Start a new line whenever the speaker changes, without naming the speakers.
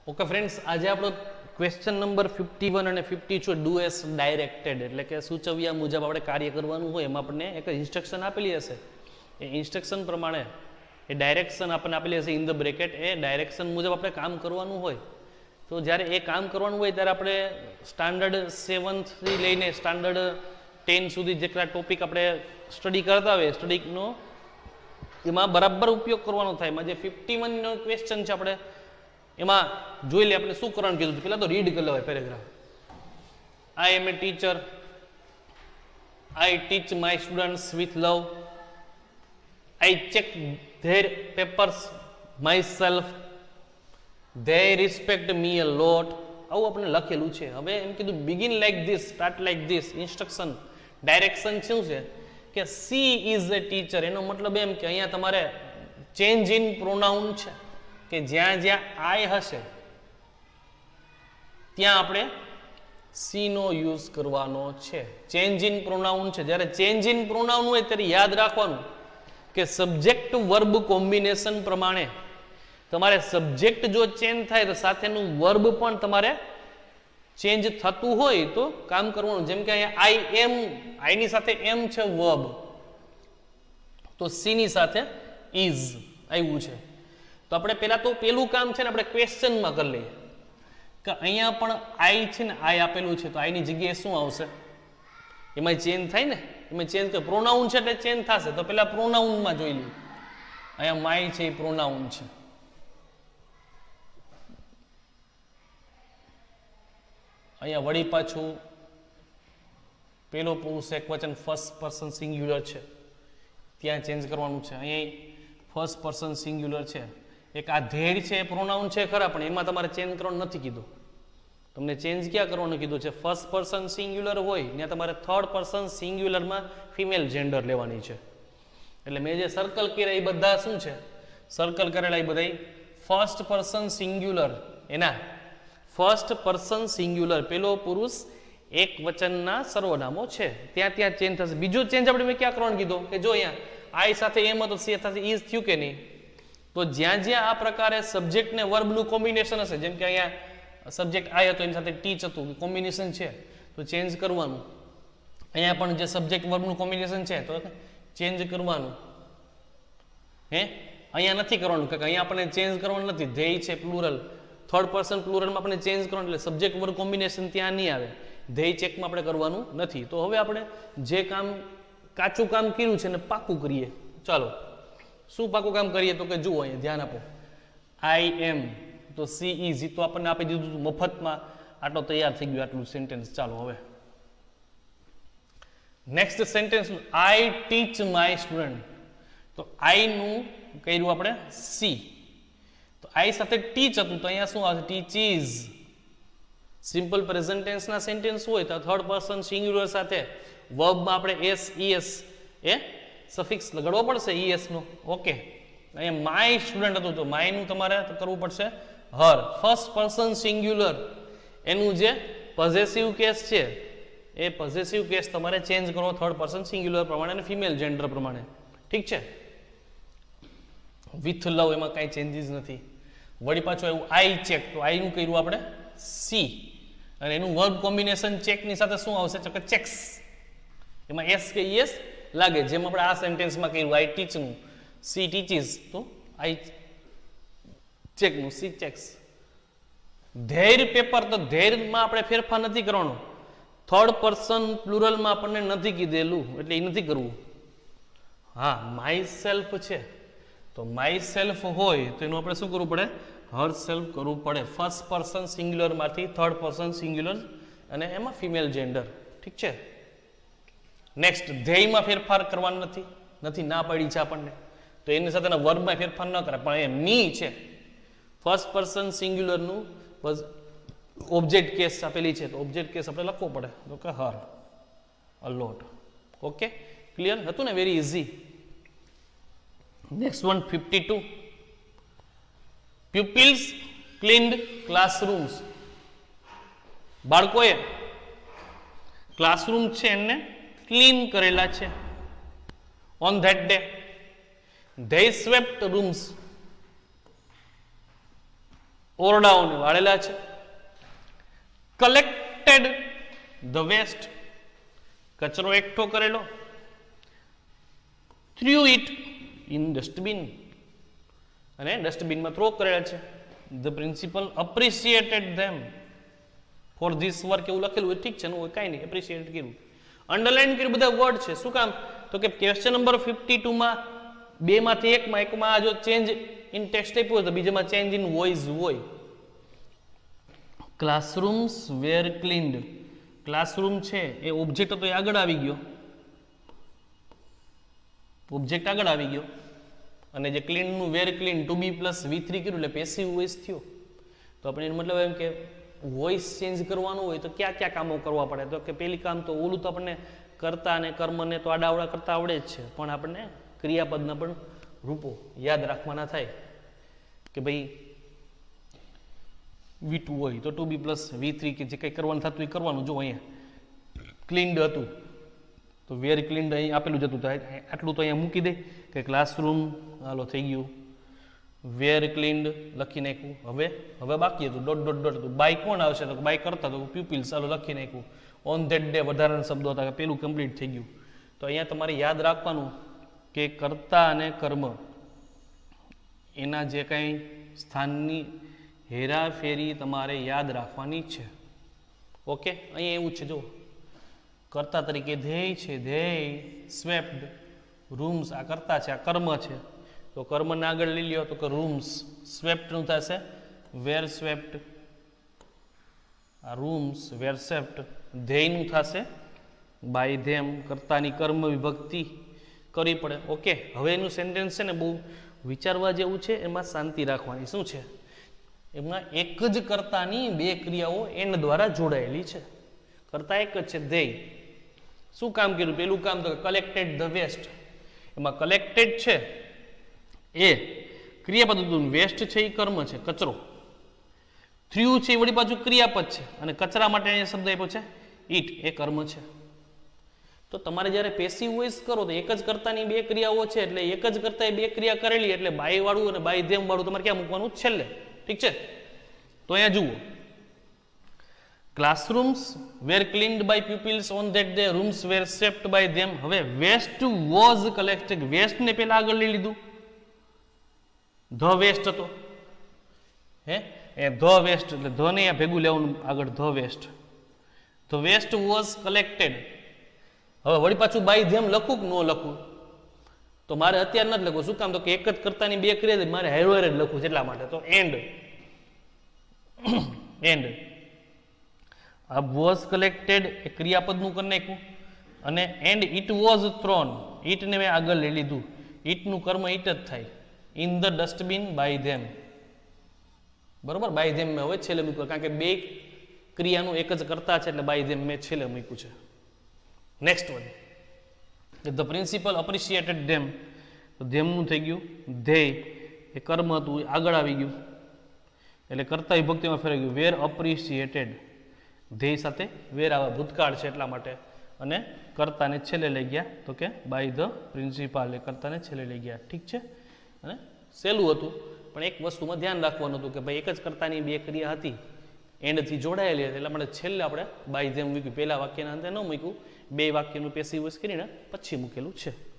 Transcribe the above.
Okay friends, આજે આપણો question number 51 અને 52 ડુ એસ ડાયરેક્ટેડ એટલે કે સૂચવ્યા મુજબ આપણે કાર્ય કરવાનું હોય. એમાં આપણને એક ઇન્સ્ટ્રક્શન આપેલી હશે. એ ઇન્સ્ટ્રક્શન પ્રમાણે એ ડાયરેક્શન આપણને આપેલી હશે ઇન ધ બ્રેકેટ. એ ડાયરેક્શન મુજબ આપણે કામ કરવાનું હોય. તો જ્યારે એ કામ કરવાનું હોય ત્યારે આપણે સ્ટાન્ડર્ડ 7 થી લઈને સ્ટાન્ડર્ડ 10 સુધી જેટલા ટોપિક આપણે સ્ટડી કરતા હોય સ્ટડીનો એમાં બરાબર ઉપયોગ કરવાનો થાય. એમાં જે 51 નો ક્વેશ્ચન છે આપણે એમાં જોઈ લે આપણે શું કરવાનું કીધું. પેલા તો રીડ કરી લેવાય paragraph. I am a teacher, I teach my students with love, I check their papers myself, they respect me a lot. આવું આપણે લખેલું છે. હવે એમ કીધું begin like this, start like this. Instruction direction શું છે કે સી ઇઝ એ ટીચર. એનો મતલબ એમ કે અહીંયા તમારે ચેન્જ ઇન પ્રોનાઉન છે કે જ્યાં જ્યાં આઈ હશે ત્યાં આપણે સી નો યુઝ કરવાનો છે. ચેન્જ ઇન પ્રોનાઉન છે. જ્યારે ચેન્જ ઇન પ્રોનાઉન હોય ત્યારે યાદ રાખવાનું કે સબ્જેક્ટ વર્બ કોમ્બિનેશન પ્રમાણે તમારે સબ્જેક્ટ જો ચેન્જ થાય તો સાથેનું વર્બ પણ તમારે ચેન્જ થતું હોય તો કામ કરવાનું. જેમ કે અહીંયા આઈ એમ, આઈની સાથે એમ છે વર્બ, તો સી ની સાથે ઇઝ આવ્યું છે. તો આપણે પહેલા તો પેલું કામ છે ને આપણે ક્વેશ્ચનમાં કરી લઈએ કે અહીંયા પણ આઈ છે ને આઈ આપેલું છે તો આઈની જગ્યાએ શું આવશે? એમાં ચેન્જ થાય ને, એમાં ચેન્જ કરે. પ્રોનાઉન છે એટલે ચેન્જ થશે. તો પેલા પ્રોનાઉનમાં જોઈ લઈએ. અહીંયા માય છે એ પ્રોનાઉન છે. અહીંયા વળી પાછું પેલો પુરુષ એકવચન ફર્સ્ટ પર્સન સિંગ્યુલર છે ત્યાં ચેન્જ કરવાનું છે. અહીંયા ફર્સ્ટ પર્સન સિંગ્યુલર છે. એક આ ધેડ છે પ્રોનાઉન છે ખરા પણ એમાં તમારે ચેન્જ કરવાનું નથી કીધું. તમને ચેન્જ ક્યાં કરવાનું કીધું છે? ફર્સ્ટ પર્સન સિંગ્યુલર હોય ત્યાં તમારે થર્ડ પર્સન સિંગ્યુલરમાં ફિમેલ જેન્ડર લેવાની છે. એટલે મેં જે સર્કલ કર્યા એ બધા શું છે? સર્કલ કરેલા એ બધા ફર્સ્ટ પર્સન સિંગ્યુલર, એના ફર્સ્ટ પર્સન સિંગ્યુલર પેલો પુરુષ એક વચનના સર્વનામો છે ત્યાં ત્યાં ચેન્જ થશે. બીજો ચેન્જ આપણે મેં ક્યાં કરવાનું કીધું કે જો અહીંયા આઈ સાથે એમ હતો સી સાથે ઇઝ થયું કે નહીં. તો જ્યાં જ્યાં આ પ્રકારે સબ્જેક્ટ ને વર્બનું કોમ્બિનેશન હશે, જેમ કે અહીંયા સબ્જેક્ટ આઈ હતો એની સાથે ટીચ હતું, કોમ્બિનેશન છે તો ચેન્જ કરવાનું. અહીંયા પણ જે સબ્જેક્ટ વર્બનું કોમ્બિનેશન છે તો ચેન્જ કરવાનું. હે અહીંયા નથી કરવાનું કે અહીંયા આપણને ચેન્જ કરવાનું નથી. ધ્યેય છે પ્લુરલ, થર્ડ પર્સન પ્લુરલમાં આપણે ચેન્જ કરવાનું એટલે સબ્જેક્ટ વર્બ કોમ્બિનેશન ત્યાં નહીં આવે. ધ્યેય ચેકમાં આપણે કરવાનું નથી. તો હવે આપણે જે કામ કાચું કામ કર્યું છે ને પાકું કરીએ. ચાલો શું પાકું કામ કરીએ તો કે જુઓ અહીંયા ધ્યાન આપો. આઈ એમ તો સી ઇઝ તો આપણને આપી દીધું હતું મફતમાં. આટલો તૈયાર થઈ ગયો આટલું સેન્ટેન્સ. ચાલો હવે next sentence I teach my student. તો આઈ નું કર્યું આપણે સી. તો આઈ સાથે ટીચ હતું તો અહીંયા શું આવશે? ટીચીઝ. સિમ્પલ પ્રેઝન્ટ ટેન્સના સેન્ટેન્સ હોય તો થર્ડ પર્સન સિંગ્યુલર સાથે વર્બમાં આપણે એસ ઈએસ એ સફિક્સ લગાડવો પડશે ઈએસ નો. ઓકે, અહીંયા માય સ્ટુડન્ટ હતું તો માય નું તમારે કરવું પડશે હર. ફર્સ્ટ પર્સન સિંગ્યુલર એનું જે પોઝેસિવ કેસ છે એ પોઝેસિવ કેસ તમારે ચેન્જ કરવો થર્ડ પર્સન સિંગ્યુલર પ્રમાણે અને ફિમેલ જેન્ડર પ્રમાણે. ઠીક છે. વિથ લવ એમાં કાંઈ ચેન્જીસ નથી. વળી પાછું એવું આઈ ચેક તો આઈ નું કર્યું આપણે સી અને એનું વર્બ કોમ્બિનેશન ચેકની સાથે શું આવશે તો કે ચેક્સ. એમાં એસ કે ઈએસ લાગે જેમ આપણે આ સેન્ટેન્સમાં કર્યું આઈ ટીચ નું સી ટીચીસ તો આઈ ચેક નું સી ચેક્સ. ધેર પેપર તો ધેરમાં આપણે ફેરફાર નથી કરવાનો. થર્ડ પર્સન પ્લુરલમાં આપણને નથી કીધેલું એટલે એ નથી કરવું. હા માય સેલ્ફ છે તો માય સેલ્ફ હોય તો એનું આપણે શું કરવું પડે? હર સેલ્ફ કરવું પડે. ફર્સ્ટ પર્સન સિંગ્યુલર માંથી થર્ડ પર્સન સિંગ્યુલર અને એમાં ફિમેલ જેન્ડર. ઠીક છે. નેક્સ્ટ ધ્યેયમાં ફેરફાર કરવાનો નથી ના પડી છે આપણને તો એની સાથેના વર્બમાં ફેરફાર ન કરે. પણ એ મી છે ફર્સ્ટ પર્સન સિંગ્યુલરનું ઓબ્જેક્ટ કેસ આપેલી છે તો ઓબ્જેક્ટ કેસ આપણે લખવો પડે તો કે હર અ લોટ. ઓકે, ક્લિયર હતું ને? Very easy. Next one 52. Pupils cleaned classrooms. બાળકોએ ક્લાસરૂમ છે એને ક્લીન કરેલા છે. On that day they swept rooms. ઓરડાઓને વાળેલા છે. કલેક્ટેડ ધ વેસ્ટ, કચરો એકઠો કરેલો. થ્રુ ઇટ ઇન ડસ્ટબિન, અને ડસ્ટબિનમાં થ્રો કરેલા છે. The principal appreciated them for this work, એવું લખેલું હોય, ઠીક છે, કાંઈ નહીં, એપ્રિશિએટ કર્યું. અંડરલાઈન કર્યું બધા વર્ડ છે. શું કામ? તો કે ક્વેશ્ચન નંબર 52 માં બેમાંથી એકમાં આ જો ચેન્જ ઇન ટેક્સ્ટ આપ્યું હોય તો બીજામાં ચેન્જ ઇન વોઇસ હોય. ક્લાસરૂમ્સ વેર ક્લીન્ડ, ક્લાસરૂમ છે એ ઓબ્જેક્ટ હતો, એ આગળ આવી ગયો, ઓબ્જેક્ટ આગળ આવી ગયો, અને જે ક્લીનનું were clean to be plus V3 કર્યું એટલે પેસિવ વોઇસ થયો. તો આપણે એનો મતલબ એમ કે વોઇસ ચેન્જ કરવાનું હોય તો ક્યાં ક્યાં કામો કરવા પડે? તો કે પહેલી કામ તો ઓલું તો આપણને કરતા અને કર્મને તો આડાવડા કરતા આવડે જ છે, પણ આપણને ક્રિયાપદના પણ રૂપો યાદ રાખવાના થાય કે ભાઈ V2 હોય તો ટુ બી પ્લસ V3 કે જે કંઈ કરવાનું થતું એ કરવાનું. જો અહીંયા ક્લીન્ડ હતું તો વેર ક્લીન્ડ અહીં આપેલું જતું, તો આટલું તો અહીંયા મૂકી દે કે ક્લાસરૂમ હાલો થઈ ગયું, વેર ક્લીન્ડ લખી નાખ્યું. હવે બાકી હતું ડોટ ડોટ ડોટ. બાય કોણ આવશે? તો બાય કરતા તો પ્યુપિલ્સ, ચાલો લખી નાખ્યું. ઓન ધેટ ડે વધારાના શબ્દો હતા, પેલું કમ્પ્લીટ થઈ ગયું. તો અહીંયા તમારે યાદ રાખવાનું કે કર્તા અને કર્મ એના જે કંઈ સ્થાનની હેરાફેરી તમારે યાદ રાખવાની છે. ઓકે, અહીંયા એવું છે, જો કર્તા તરીકે ધ્યેય છે, ધ્યેય સ્વેપ્ડ રૂમ્સ, આ કર્તા છે, આ કર્મ છે, તો કર્મને આગળ લઈ લ્યો તો કે રૂમ્સ, સ્વેપ્ટનું થશે વેર સ્વેપ્ટ, આ રૂમ્સ વેર સ્વેપ્ટ. ધ્યેયનું થશે બાય ધેમ, કર્તાની કર્મ વિભક્તિ કરવી પડે. ઓકે, હવે એનું સેન્ટેન્સ છે ને બહુ વિચારવા જેવું છે, એમાં શાંતિ રાખવાની. શું છે એમાં? એક જ કર્તાની બે ક્રિયાઓ એન્ડ દ્વારા જોડાયેલી છે. કર્તા એક જ છે, ધ્યેય. શું કામ કર્યું? પેલું કામ તો કલેક્ટેડ ધ વેસ્ટ, એમાં કલેક્ટેડ છે એ ક્રિયાપદ હતું, વેસ્ટ છે એ કર્મ છે, કચરો. થ્રુ છે એ વળી પાછું ક્રિયાપદ છે, અને કચરા માટે અહીંયા શબ્દ આપ્યો છે ઈટ, એ કર્મ છે. તો તમારે જ્યારે પેસિવ વોઇસ કરો તો એક જ કર્તાની બે ક્રિયાઓ છે, એટલે એક જ કર્તાએ બે ક્રિયા કરેલી, એટલે બાય વાળું અને બાય ધેમ વાળું તમારે ક્યાં મૂકવાનું? છેલ્લે. ઠીક છે? તો અહીંયા જુઓ, classrooms were cleaned by pupils on that day, rooms were swept by them. હવે વેસ્ટ વોઝ કલેક્ટેડ, વેસ્ટ ને પેલા આગળ લઈ લીધું, ધ વેસ્ટ હતો, હે એ ધ વેસ્ટ, એટલે ધ ને અહીંયા ભેગું લેવાનું આગળ, the waste. The waste was collected. હવે વળી પાછું બાય ધેમ લખું કે ન લખું? તો મારે અત્યારે નથી લખવું. શું કામ? તો કે એક જ કર્તાની બે ક્રિયા મારે હેરોર જ લખવું છે, એટલા માટે. તો એન્ડ એન્ડ આ વોઝ કલેક્ટેડ એ ક્રિયાપદનું કરી નાખ્યું, અને એન્ડ ઇટ વોઝ થ્રોન, ઇટને મેં આગળ લઈ લીધું, ઇટનું કર્મ ઇટ જ થાય. In the dustbin by them, બરોબર? બાય ધેમ મેં હવે છેલ્લે મૂક્યું, કારણ કે બે ક્રિયાનું એક જ કરતા છે, એટલે બાય ધેમ મેં છેલ્લે મૂક્યું છે. Next one, the principal appreciated them, તો ધેમનું થઈ ગયું ધ્યેય, એ કર્મ હતું, આગળ આવી ગયું, એટલે કર્તા વિભક્તિમાં ફેરવી ગયું. વેર અપ્રિશિએટેડ, ધ્યેય સાથે વેર આવે, ભૂતકાળ છે એટલા માટે, અને કર્તાને છેલ્લે લઈ ગયા, તો કે બાય ધ પ્રિન્સિપાલ, એ કર્તાને છેલ્લે લઈ ગયા. ઠીક છે? અને સહેલું હતું, પણ એક વસ્તુમાં ધ્યાન રાખવાનું હતું કે ભાઈ એક જ કર્તાની બે ક્રિયા હતી, એન્ડથી જોડાયેલી હતી, એટલા માટે છેલ્લે આપણે બાય ધેમ મૂક્યું. પહેલા વાક્યના અંતે ન મૂક્યું, બે વાક્યનું પેસિવ વોઇસ કરીને પછી મૂકેલું છે.